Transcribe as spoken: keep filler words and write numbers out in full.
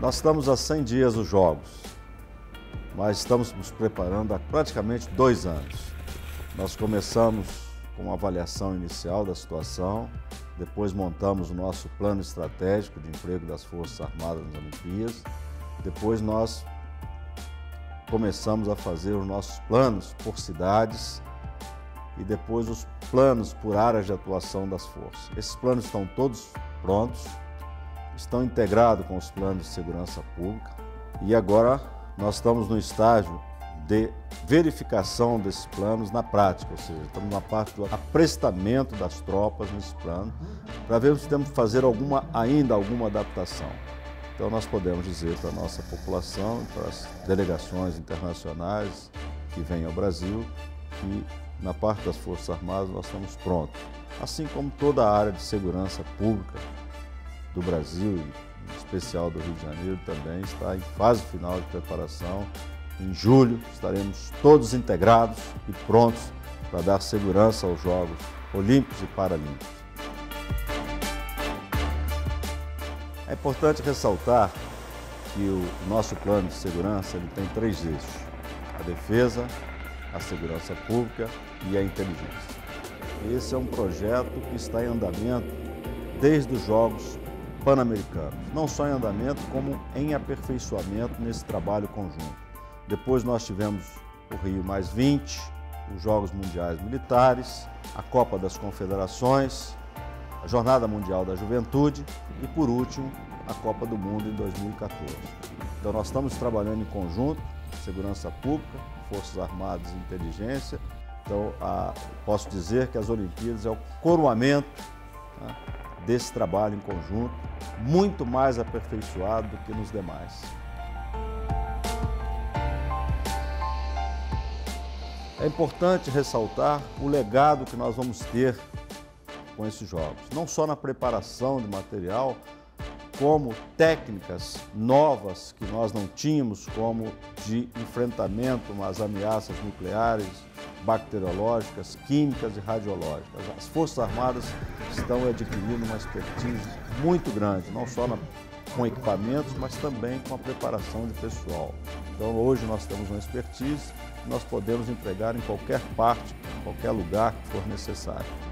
Nós estamos a cem dias dos Jogos, mas estamos nos preparando há praticamente dois anos. Nós começamos com uma avaliação inicial da situação, depois montamos o nosso plano estratégico de emprego das Forças Armadas nas Olimpíadas, depois nós começamos a fazer os nossos planos por cidades e depois os planos por áreas de atuação das forças. Esses planos estão todos prontos, estão integrados com os planos de segurança pública e agora nós estamos no estágio de verificação desses planos na prática, ou seja, estamos na parte do aprestamento das tropas nesse plano, para ver se temos que fazer alguma, ainda alguma adaptação. Então nós podemos dizer para a nossa população, para as delegações internacionais que vêm ao Brasil, que na parte das Forças Armadas nós estamos prontos. Assim como toda a área de segurança pública do Brasil, em especial do Rio de Janeiro, também está em fase final de preparação. Em julho estaremos todos integrados e prontos para dar segurança aos Jogos Olímpicos e Paralímpicos. É importante ressaltar que o nosso plano de segurança ele tem três eixos: a defesa, a segurança pública e a inteligência. Esse é um projeto que está em andamento desde os Jogos Pan-Americanos, não só em andamento, como em aperfeiçoamento nesse trabalho conjunto. Depois nós tivemos o Rio mais vinte, os Jogos Mundiais Militares, a Copa das Confederações, a Jornada Mundial da Juventude e, por último, a Copa do Mundo em dois mil e quatorze. Então nós estamos trabalhando em conjunto, segurança pública, Forças Armadas e inteligência. Então a, posso dizer que as Olimpíadas é o coroamento, né, desse trabalho em conjunto, muito mais aperfeiçoado do que nos demais. É importante ressaltar o legado que nós vamos ter com esses Jogos, não só na preparação de material, como técnicas novas que nós não tínhamos, como de enfrentamento às ameaças nucleares, bacteriológicas, químicas e radiológicas. As Forças Armadas estão adquirindo uma expertise muito grande, não só na, com equipamentos, mas também com a preparação de pessoal. Então hoje nós temos uma expertise que nós podemos empregar em qualquer parte, em qualquer lugar que for necessário.